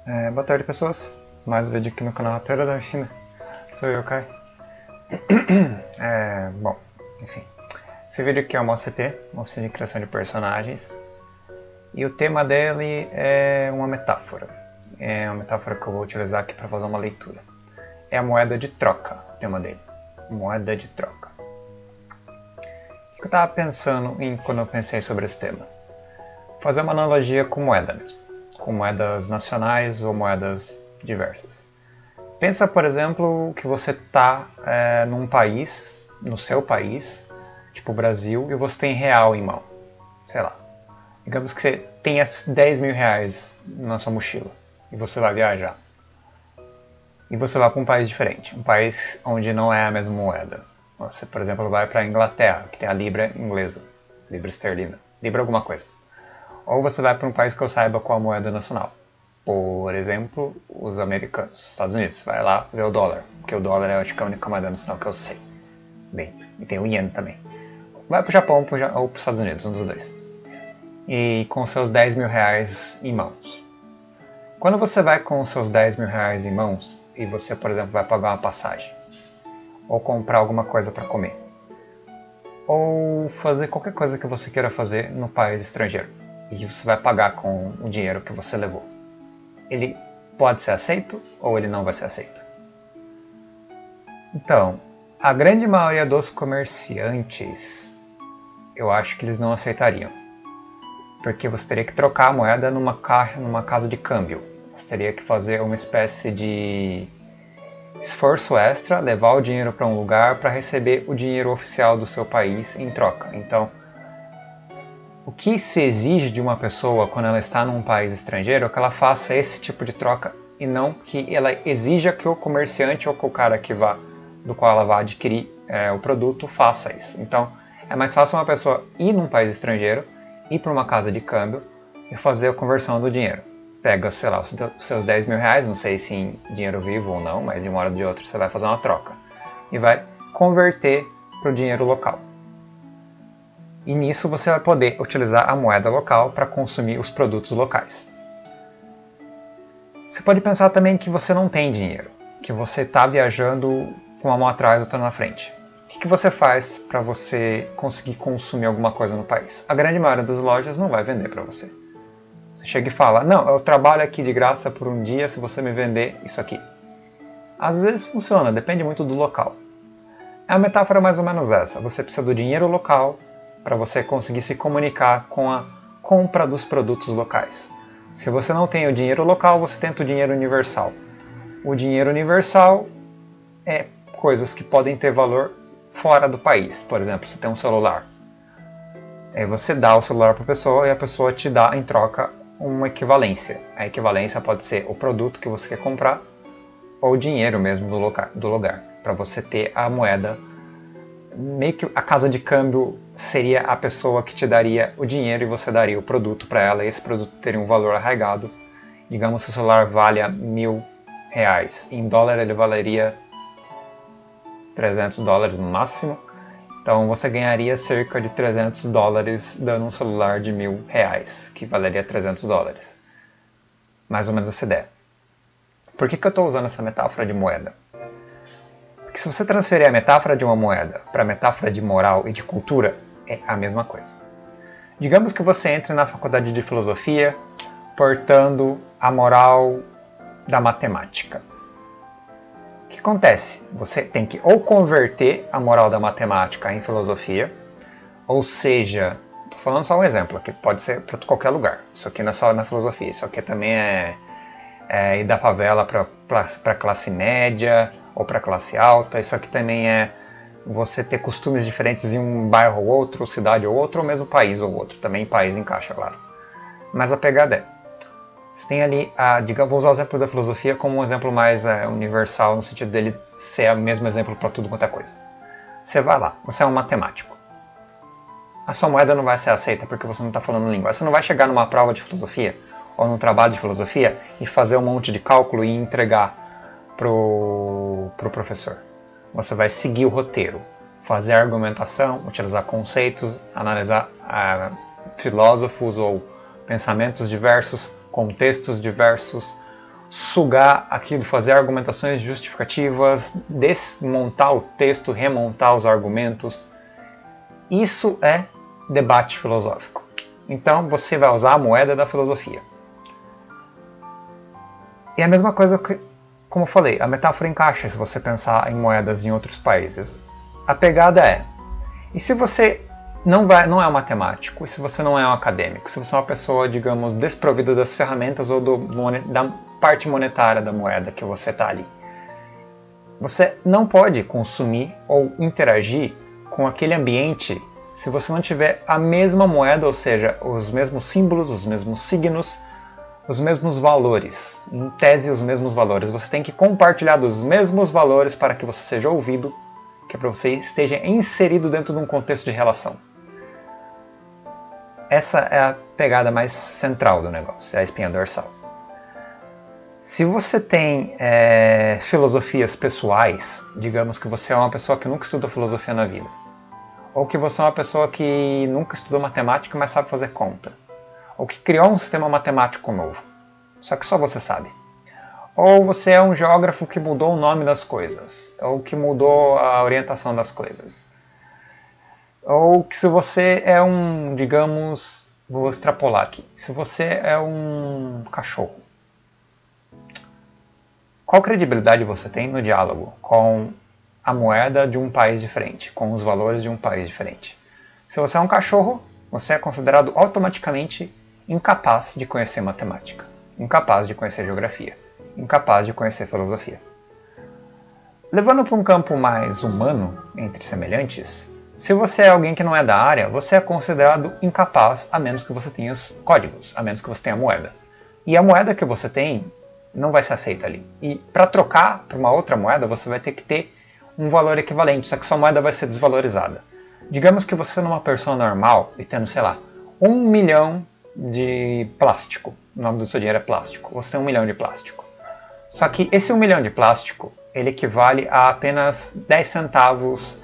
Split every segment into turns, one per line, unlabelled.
Boa tarde, pessoas. Mais um vídeo aqui no canal Roteiro da Vida. Sou eu, Kai. Bom, enfim. Esse vídeo aqui é uma OCP, uma oficina de criação de personagens. E o tema dele é uma metáfora. É uma metáfora que eu vou utilizar aqui para fazer uma leitura. É a moeda de troca, o tema dele. Moeda de troca. O que eu estava pensando quando eu pensei sobre esse tema? Fazer uma analogia com moeda mesmo. Com moedas nacionais ou moedas diversas. Pensa, por exemplo, que você está num país, no seu país, tipo o Brasil, e você tem real em mão. Sei lá. Digamos que você tenha 10 mil reais na sua mochila e você vai viajar. E você vai para um país diferente, um país onde não é a mesma moeda. Você, por exemplo, vai para a Inglaterra, que tem a libra inglesa, libra esterlina, libra alguma coisa. Ou você vai para um país que eu saiba qual a moeda nacional. Por exemplo, os americanos, Estados Unidos. Vai lá ver o dólar, porque o dólar é, acho que, a única moeda nacional que eu sei. Bem, e tem o ien também. Vai para o Japão ou para os Estados Unidos, um dos dois. E com seus 10 mil reais em mãos. Quando você vai com os seus 10 mil reais em mãos, e você, por exemplo, vai pagar uma passagem, ou comprar alguma coisa para comer, ou fazer qualquer coisa que você queira fazer no país estrangeiro, e você vai pagar com o dinheiro que você levou, ele pode ser aceito ou ele não vai ser aceito? Então, a grande maioria dos comerciantes, eu acho que eles não aceitariam. Porque você teria que trocar a moeda numa casa de câmbio. Você teria que fazer uma espécie de esforço extra, levar o dinheiro para um lugar para receber o dinheiro oficial do seu país em troca. Então, o que se exige de uma pessoa quando ela está num país estrangeiro é que ela faça esse tipo de troca e não que ela exija que o comerciante ou que o cara do qual ela vai adquirir o produto faça isso. Então, é mais fácil uma pessoa ir num país estrangeiro, ir para uma casa de câmbio e fazer a conversão do dinheiro. Pega, sei lá, os seus 10 mil reais, não sei se em dinheiro vivo ou não, mas de uma hora ou de outra você vai fazer uma troca. E vai converter para o dinheiro local. E nisso você vai poder utilizar a moeda local para consumir os produtos locais. Você pode pensar também que você não tem dinheiro, que você está viajando com uma mão atrás e outra na frente. O que você faz para você conseguir consumir alguma coisa no país? A grande maioria das lojas não vai vender para você. Você chega e fala, não, eu trabalho aqui de graça por um dia se você me vender isso aqui. Às vezes funciona, depende muito do local. A metáfora é mais ou menos essa. Você precisa do dinheiro local para você conseguir se comunicar com a compra dos produtos locais. Se você não tem o dinheiro local, você tenta o dinheiro universal. O dinheiro universal é coisas que podem ter valor fora do país. Por exemplo, você tem um celular. Aí você dá o celular para a pessoa e a pessoa te dá em troca uma equivalência. A equivalência pode ser o produto que você quer comprar ou o dinheiro mesmo do lugar para você ter a moeda. Meio que a casa de câmbio seria a pessoa que te daria o dinheiro e você daria o produto para ela e esse produto teria um valor arraigado. Digamos que o celular valha 1.000 reais. Em dólar ele valeria $300 no máximo. Então você ganharia cerca de $300 dando um celular de 1.000 reais, que valeria $300. Mais ou menos essa ideia. Por que eu estou usando essa metáfora de moeda? Porque se você transferir a metáfora de uma moeda para a metáfora de moral e de cultura, é a mesma coisa. Digamos que você entre na faculdade de filosofia portando a moral da matemática. O que acontece? Você tem que ou converter a moral da matemática em filosofia, ou seja, estou falando só um exemplo, aqui pode ser para qualquer lugar. Isso aqui não é só na filosofia, isso aqui também é ir da favela para classe média ou para classe alta. Isso aqui também é você ter costumes diferentes em um bairro ou outro, cidade ou outro, ou mesmo país ou outro. Também país encaixa, claro. Mas a pegada é, você tem ali, vou usar o exemplo da filosofia como um exemplo mais universal, no sentido dele ser o mesmo exemplo para tudo quanto é coisa. Você vai lá, você é um matemático. A sua moeda não vai ser aceita porque você não está falando língua. Você não vai chegar numa prova de filosofia ou num trabalho de filosofia e fazer um monte de cálculo e entregar pro professor. Você vai seguir o roteiro, fazer a argumentação, utilizar conceitos, analisar filósofos ou pensamentos diversos, contextos diversos, sugar aquilo, fazer argumentações justificativas, desmontar o texto, remontar os argumentos. Isso é debate filosófico. Então você vai usar a moeda da filosofia. E a mesma coisa que, como eu falei, a metáfora encaixa se você pensar em moedas em outros países. A pegada é, e se você não é um matemático, e se você não é um acadêmico, se você é uma pessoa, digamos, desprovida das ferramentas ou da parte monetária da moeda que você está ali, você não pode consumir ou interagir com aquele ambiente se você não tiver a mesma moeda, ou seja, os mesmos símbolos, os mesmos signos, os mesmos valores. Em tese, os mesmos valores. Você tem que compartilhar dos mesmos valores para que você seja ouvido, que é para você esteja inserido dentro de um contexto de relação. Essa é a pegada mais central do negócio, é a espinha dorsal. Se você tem filosofias pessoais, digamos que você é uma pessoa que nunca estudou filosofia na vida, ou que você é uma pessoa que nunca estudou matemática, mas sabe fazer conta, ou que criou um sistema matemático novo, só que só você sabe. Ou você é um geógrafo que mudou o nome das coisas, ou que mudou a orientação das coisas. Ou que se você é um, digamos, vou extrapolar aqui, se você é um cachorro, qual credibilidade você tem no diálogo com a moeda de um país diferente, com os valores de um país diferente? Se você é um cachorro, você é considerado automaticamente incapaz de conhecer matemática, incapaz de conhecer geografia, incapaz de conhecer filosofia. Levando para um campo mais humano, entre semelhantes, se você é alguém que não é da área, você é considerado incapaz a menos que você tenha os códigos, a menos que você tenha a moeda. E a moeda que você tem não vai ser aceita ali. E para trocar para uma outra moeda, você vai ter que ter um valor equivalente, só que sua moeda vai ser desvalorizada. Digamos que você é uma pessoa normal e tendo, sei lá, 1 milhão de plástico. O nome do seu dinheiro é plástico. Você tem 1 milhão de plástico. Só que esse 1 milhão de plástico, ele equivale a apenas 10 centavos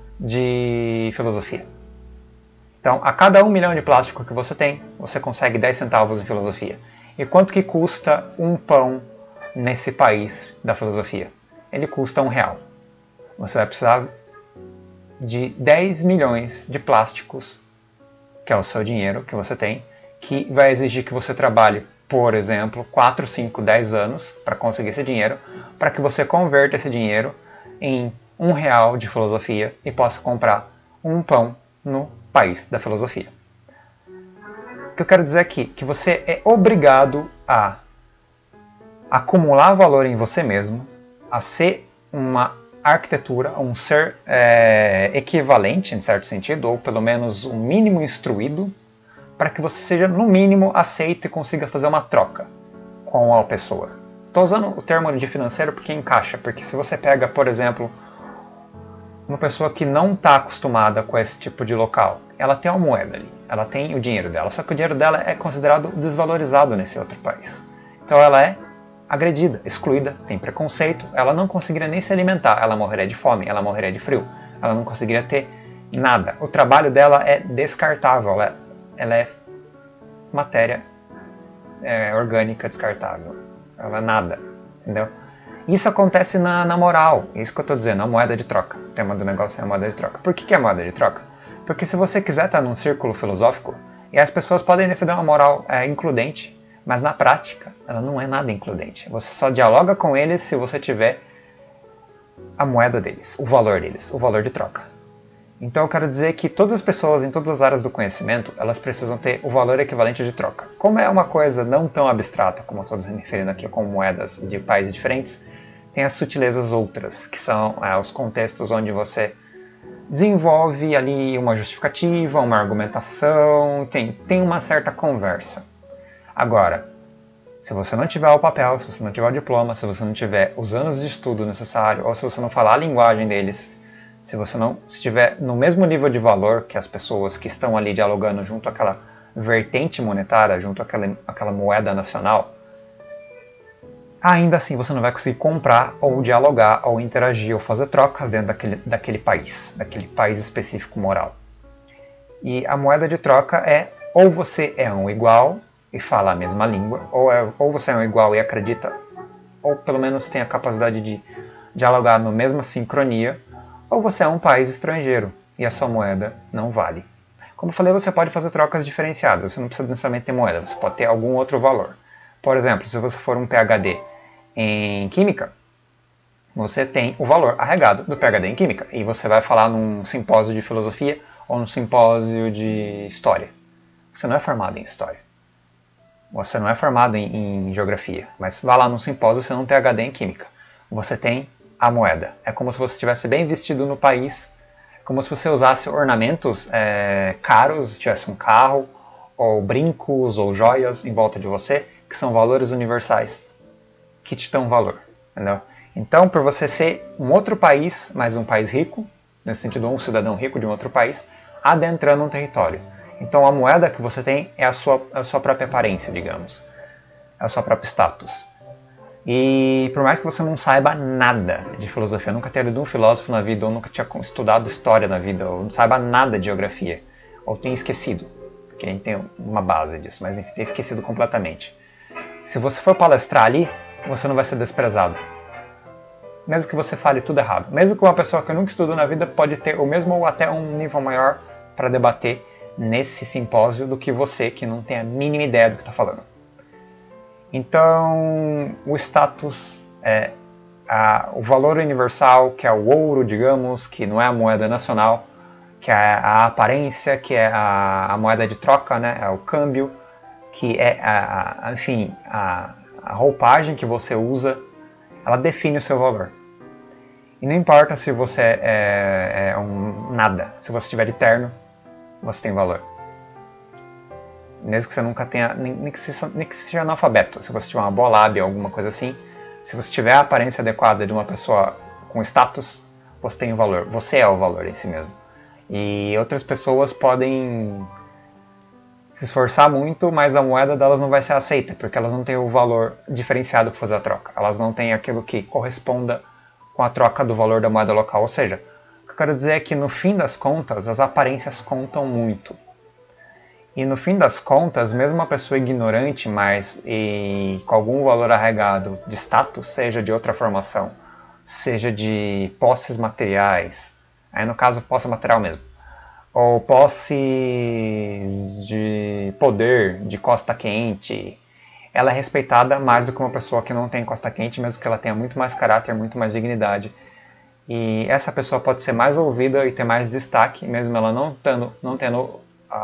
de filosofia. Então, a cada 1 milhão de plástico que você tem, você consegue 10 centavos em filosofia. E quanto que custa um pão nesse país da filosofia? Ele custa R$1. Você vai precisar de 10 milhões de plásticos, que é o seu dinheiro que você tem, que vai exigir que você trabalhe, por exemplo, 4, 5, 10 anos para conseguir esse dinheiro, para que você converta esse dinheiro em R$1 de filosofia e possa comprar um pão no país da filosofia. O que eu quero dizer aqui é que você é obrigado a acumular valor em você mesmo, a ser uma arquitetura, um ser equivalente, em certo sentido, ou pelo menos um mínimo instruído, para que você seja, no mínimo, aceito e consiga fazer uma troca com a pessoa. Estou usando o termo de financeiro porque encaixa, porque se você pega, por exemplo, uma pessoa que não está acostumada com esse tipo de local, ela tem uma moeda ali, ela tem o dinheiro dela, só que o dinheiro dela é considerado desvalorizado nesse outro país. Então ela é agredida, excluída, tem preconceito, ela não conseguiria nem se alimentar, ela morreria de fome, ela morreria de frio, ela não conseguiria ter nada. O trabalho dela é descartável, ela é matéria orgânica descartável, ela é nada, entendeu? Isso acontece na moral, é isso que eu estou dizendo, a moeda de troca. O tema do negócio é a moeda de troca. Por que é a moeda de troca? Porque se você quiser estar num círculo filosófico, e as pessoas podem defender uma moral includente, mas na prática ela não é nada includente. Você só dialoga com eles se você tiver a moeda deles, o valor de troca. Então eu quero dizer que todas as pessoas em todas as áreas do conhecimento, elas precisam ter o valor equivalente de troca. Como é uma coisa não tão abstrata, como eu estou me referindo aqui com moedas de países diferentes, tem as sutilezas outras, que são os contextos onde você desenvolve ali uma justificativa, uma argumentação, tem uma certa conversa. Agora, se você não tiver o papel, se você não tiver o diploma, se você não tiver os anos de estudo necessário, ou se você não falar a linguagem deles, se você não estiver no mesmo nível de valor que as pessoas que estão ali dialogando junto àquela vertente monetária, junto àquela moeda nacional, ainda assim você não vai conseguir comprar, ou dialogar, ou interagir, ou fazer trocas dentro daquele país específico moral. E a moeda de troca é, ou você é um igual e fala a mesma língua, ou você é um igual e acredita ou pelo menos tem a capacidade de dialogar na mesma sincronia, ou você é um país estrangeiro e a sua moeda não vale. Como eu falei, você pode fazer trocas diferenciadas, você não precisa necessariamente ter moeda, você pode ter algum outro valor. Por exemplo, se você for um PhD em Química, você tem o valor arregado do PhD em Química, e você vai falar num simpósio de filosofia ou num simpósio de história. Você não é formado em história. Você não é formado em geografia, mas vai lá num simpósio, você não tem PhD em Química. Você tem a moeda. É como se você estivesse bem vestido no país, como se você usasse ornamentos caros, tivesse um carro, ou brincos, ou joias em volta de você, que são valores universais, que te dão valor. Entendeu? Então, por você ser um outro país, mas um país rico, nesse sentido, um cidadão rico de um outro país, adentrando um território. Então, a moeda que você tem é a sua própria aparência, digamos. É o seu próprio status. E por mais que você não saiba nada de filosofia, nunca tenha lido um filósofo na vida, ou nunca tinha estudado história na vida, ou não saiba nada de geografia, ou tenha esquecido, porque a gente tem uma base disso, mas enfim, tenha esquecido completamente. Se você for palestrar ali, você não vai ser desprezado. Mesmo que você fale tudo errado. Mesmo que uma pessoa que nunca estudou na vida pode ter o mesmo ou até um nível maior para debater nesse simpósio do que você, que não tem a mínima ideia do que está falando. Então, o status é o valor universal, que é o ouro, digamos, que não é a moeda nacional, que é a aparência, que é a moeda de troca, né, é o câmbio, que é, enfim, a roupagem que você usa, ela define o seu valor. E não importa se você é um nada, se você estiver de terno, você tem valor. Mesmo que você nunca tenha, nem que seja analfabeto, se você tiver uma boa lábia, alguma coisa assim, se você tiver a aparência adequada de uma pessoa com status, você tem o valor, você é o valor em si mesmo. E outras pessoas podem se esforçar muito, mas a moeda delas não vai ser aceita, porque elas não têm o valor diferenciado para fazer a troca. Elas não têm aquilo que corresponda com a troca do valor da moeda local. Ou seja, o que eu quero dizer é que no fim das contas, as aparências contam muito. E no fim das contas, mesmo uma pessoa ignorante, mas com algum valor arregado de status, seja de outra formação, seja de posses materiais, aí no caso posse material mesmo, ou posses de poder, de costa quente, ela é respeitada mais do que uma pessoa que não tem costa quente, mesmo que ela tenha muito mais caráter, muito mais dignidade. E essa pessoa pode ser mais ouvida e ter mais destaque, mesmo ela não tendo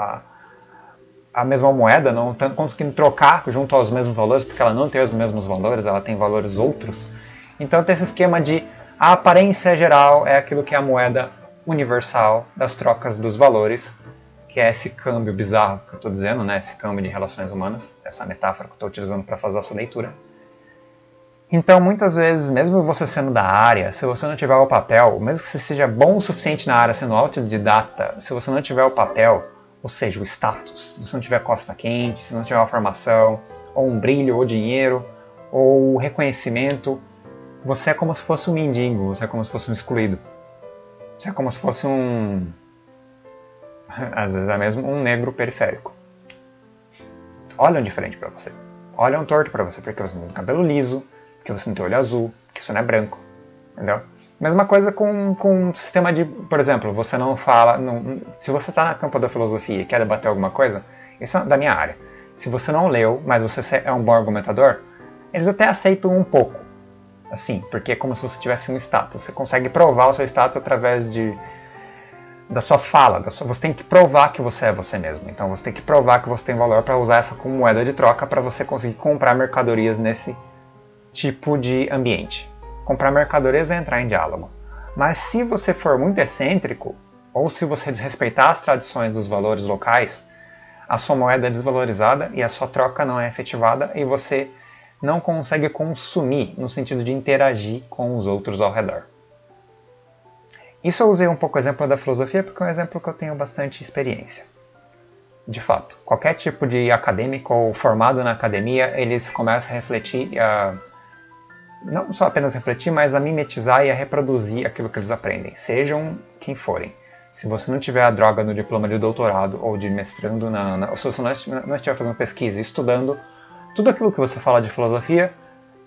a mesma moeda, não conseguindo trocar junto aos mesmos valores, porque ela não tem os mesmos valores, ela tem valores outros. Então tem esse esquema de a aparência geral é aquilo que é a moeda universal das trocas dos valores, que é esse câmbio bizarro que eu estou dizendo, né? Esse câmbio de relações humanas, essa metáfora que eu estou utilizando para fazer essa leitura. Então, muitas vezes, mesmo você sendo da área, se você não tiver o papel, mesmo que você seja bom o suficiente na área, sendo autodidata, se você não tiver o papel, ou seja, o status, se você não tiver costa quente, se não tiver uma formação, ou um brilho, ou dinheiro, ou reconhecimento, você é como se fosse um mendigo, você é como se fosse um excluído. Você é como se fosse às vezes é mesmo um negro periférico. Olham diferente para você. Olham torto para você, porque você não tem cabelo liso, porque você não tem olho azul, porque você não é branco. Entendeu? Mesma coisa com um sistema de, por exemplo, você não fala, se você está na campo da filosofia e quer debater alguma coisa, isso é da minha área. Se você não leu, mas você é um bom argumentador, eles até aceitam um pouco, assim, porque é como se você tivesse um status. Você consegue provar o seu status através da sua fala, você tem que provar que você é você mesmo. Então você tem que provar que você tem valor para usar essa como moeda de troca para você conseguir comprar mercadorias nesse tipo de ambiente. Comprar mercadorias é entrar em diálogo. Mas se você for muito excêntrico, ou se você desrespeitar as tradições dos valores locais, a sua moeda é desvalorizada e a sua troca não é efetivada e você não consegue consumir no sentido de interagir com os outros ao redor. Isso eu usei um pouco o exemplo da filosofia porque é um exemplo que eu tenho bastante experiência. De fato, qualquer tipo de acadêmico ou formado na academia, eles começam a refletir, não só apenas refletir, mas a mimetizar e a reproduzir aquilo que eles aprendem, sejam quem forem. Se você não tiver a droga no diploma de doutorado ou de mestrando, ou se você não estiver fazendo pesquisa e estudando, tudo aquilo que você fala de filosofia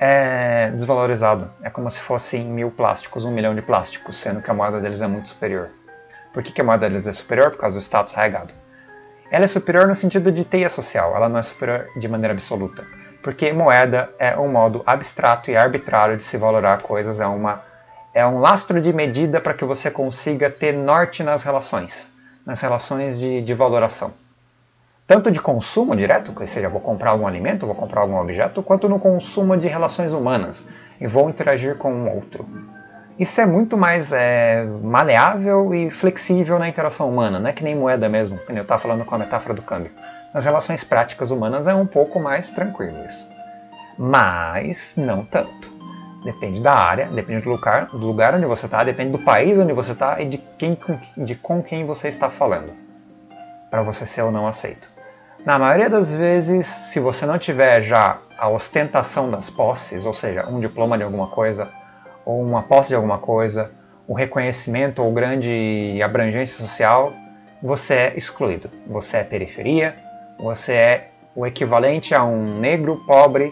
é desvalorizado. É como se fossem 1000 plásticos, 1 milhão de plásticos, sendo que a moeda deles é muito superior. Por que a moeda deles é superior? Por causa do status arraigado. Ela é superior no sentido de teia social, ela não é superior de maneira absoluta. Porque moeda é um modo abstrato e arbitrário de se valorar coisas, é um lastro de medida para que você consiga ter norte nas relações de valoração. Tanto de consumo direto, ou seja, vou comprar algum alimento, vou comprar algum objeto, quanto no consumo de relações humanas e vou interagir com um outro. Isso é muito mais maleável e flexível na interação humana, não é que nem moeda mesmo, como eu estava falando com a metáfora do câmbio. Nas relações práticas humanas é um pouco mais tranquilo isso. Mas não tanto. Depende da área, depende do lugar onde você está, depende do país onde você está e com quem você está falando, para você ser ou não aceito. Na maioria das vezes, se você não tiver já a ostentação das posses, ou seja, um diploma de alguma coisa, ou uma posse de alguma coisa, o reconhecimento ou grande abrangência social, você é excluído. Você é periferia, você é o equivalente a um negro, pobre,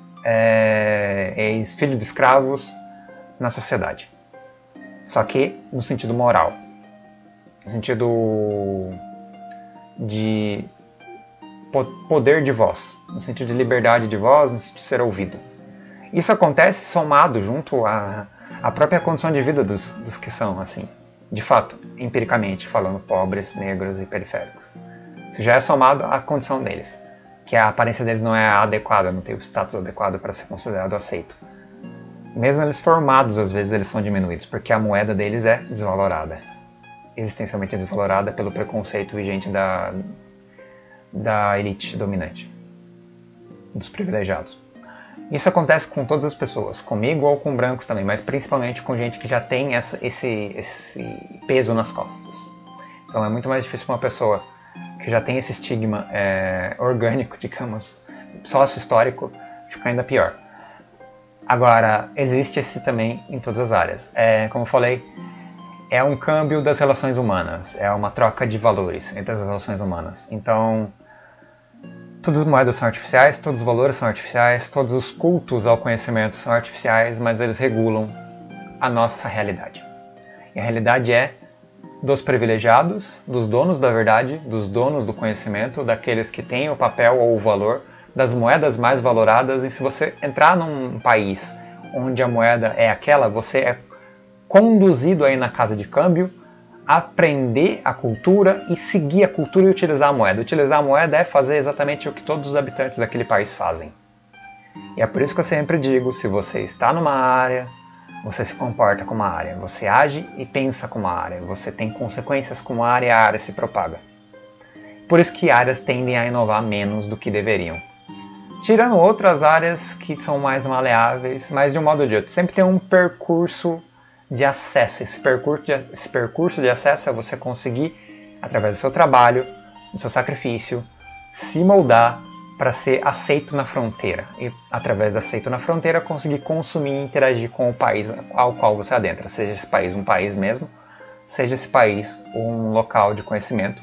filho de escravos na sociedade. Só que no sentido moral, no sentido de poder de voz, no sentido de liberdade de voz, no sentido de ser ouvido. Isso acontece somado junto à própria condição de vida dos que são, assim, de fato, empiricamente falando, pobres, negros e periféricos. Isso já é somado à condição deles, que a aparência deles não é adequada, não tem o status adequado para ser considerado aceito. Mesmo eles formados, às vezes, eles são diminuídos, porque a moeda deles é desvalorada. Existencialmente desvalorada pelo preconceito vigente da elite dominante, dos privilegiados. Isso acontece com todas as pessoas, comigo ou com brancos também, mas principalmente com gente que já tem esse peso nas costas. Então é muito mais difícil para uma pessoa que já tem esse estigma orgânico, digamos, sócio-histórico, ficar ainda pior. Agora, existe esse também em todas as áreas. Como eu falei, é um câmbio das relações humanas, é uma troca de valores entre as relações humanas. Então, todas as moedas são artificiais, todos os valores são artificiais, todos os cultos ao conhecimento são artificiais, mas eles regulam a nossa realidade. E a realidade é dos privilegiados, dos donos da verdade, dos donos do conhecimento, daqueles que têm o papel ou o valor, das moedas mais valoradas. E se você entrar num país onde a moeda é aquela, você é conduzido aí na casa de câmbio a aprender a cultura e seguir a cultura e utilizar a moeda. Utilizar a moeda é fazer exatamente o que todos os habitantes daquele país fazem. E é por isso que eu sempre digo, se você está numa área, você se comporta como uma área, você age e pensa como uma área, você tem consequências como a área se propaga. Por isso que áreas tendem a inovar menos do que deveriam. Tirando outras áreas que são mais maleáveis, mas de um modo ou de outro. Sempre tem um percurso de acesso. Esse percurso de acesso é você conseguir, através do seu trabalho, do seu sacrifício, se moldar para ser aceito na fronteira. E, através de aceito na fronteira, conseguir consumir e interagir com o país ao qual você adentra. Seja esse país um país mesmo, seja esse país um local de conhecimento,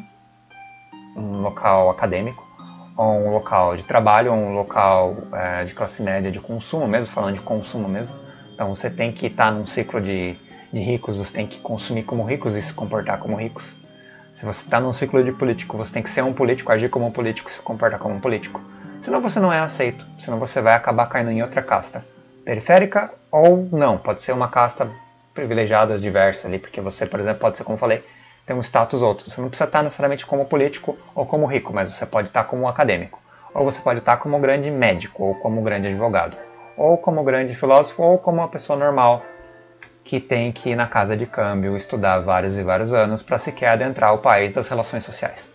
um local acadêmico, ou um local de trabalho, ou um local de classe média de consumo mesmo, falando de consumo mesmo. Então você tem que estar num ciclo de ricos, você tem que consumir como ricos e se comportar como ricos. Se você está num ciclo de político, você tem que ser um político, agir como um político e se comportar como um político. Senão você não é aceito, senão você vai acabar caindo em outra casta. Periférica ou não, pode ser uma casta privilegiada, diversa ali, porque você, por exemplo, pode ser, como eu falei, tem um status outro. Você não precisa estar necessariamente como político ou como rico, mas você pode estar como um acadêmico. Ou você pode estar como um grande médico, ou como um grande advogado. Ou como um grande filósofo, ou como uma pessoa normal que tem que ir na casa de câmbio, estudar vários e vários anos para sequer adentrar o país das relações sociais.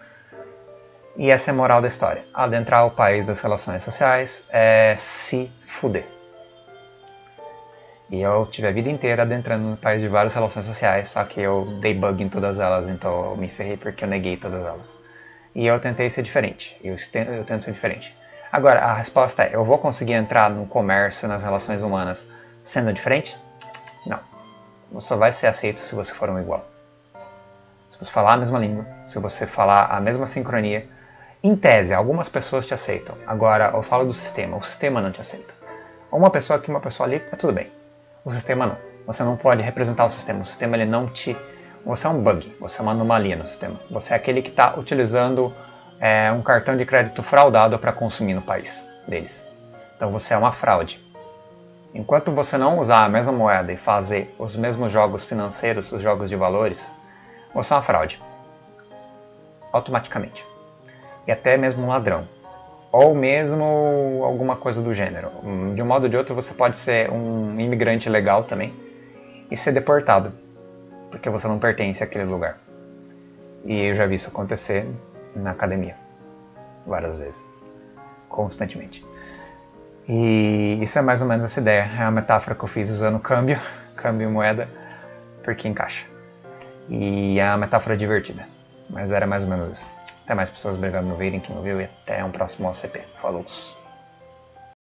E essa é a moral da história. Adentrar o país das relações sociais é se fuder. E eu tive a vida inteira adentrando no país de várias relações sociais, só que eu dei bug em todas elas, então eu me ferrei porque eu neguei todas elas. E eu tentei ser diferente. Eu tento ser diferente. Agora, a resposta é, eu vou conseguir entrar no comércio, nas relações humanas, sendo diferente? Não. Você só vai ser aceito se você for um igual. Se você falar a mesma língua, se você falar a mesma sincronia, em tese, algumas pessoas te aceitam. Agora, eu falo do sistema, o sistema não te aceita. Uma pessoa aqui, uma pessoa ali, tá tudo bem. O sistema não. Você não pode representar o sistema. O sistema ele não te... Você é um bug, você é uma anomalia no sistema. Você é aquele que está utilizando um cartão de crédito fraudado para consumir no país deles. Então você é uma fraude. Enquanto você não usar a mesma moeda e fazer os mesmos jogos financeiros, os jogos de valores, você é uma fraude. Automaticamente. E até mesmo um ladrão. Ou mesmo alguma coisa do gênero. De um modo ou de outro, você pode ser um imigrante legal também e ser deportado, porque você não pertence àquele lugar. E eu já vi isso acontecer na academia, várias vezes, constantemente. E isso é mais ou menos essa ideia. É uma metáfora que eu fiz usando câmbio e moeda, porque encaixa. E é uma metáfora divertida, mas era mais ou menos isso. Até mais pessoas, obrigado por me ouvirem, quem ouviu, e até um próximo OCP. Falou!